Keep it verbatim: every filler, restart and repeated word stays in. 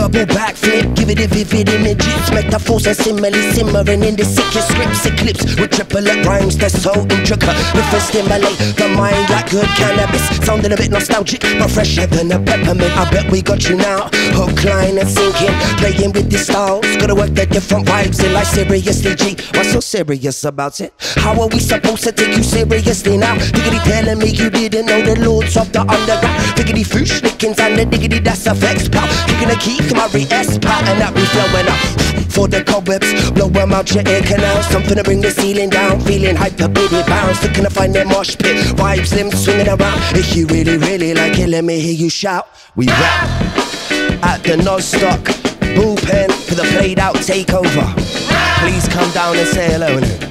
double backflip, give it a vivid images, metaphors and similes simmering in the sickest scripts, eclipse with triplet rhymes that's so intricate. If it stimulate the mind like good cannabis, sounding a bit nostalgic but fresher than a peppermint. I bet we got you now, hook, line and sinking, playing with the styles, gotta work the different vibes in like seriously G. What's so serious about it? How are we supposed to take you seriously now? Diggity telling me you didn't know the lords of the underground. Diggity foosh lickings and the diggity that's effects pal. Kicking a key to my re-S pattern that be flowing up for the cobwebs, blow them out your ear canal. Something to bring the ceiling down, feeling hyper bitty bounce, looking to find that mosh pit vibes, them swinging around. If you really, really like it, let me hear you shout. We rap at the non-stock bullpen for the played out takeover. Please come down and say hello.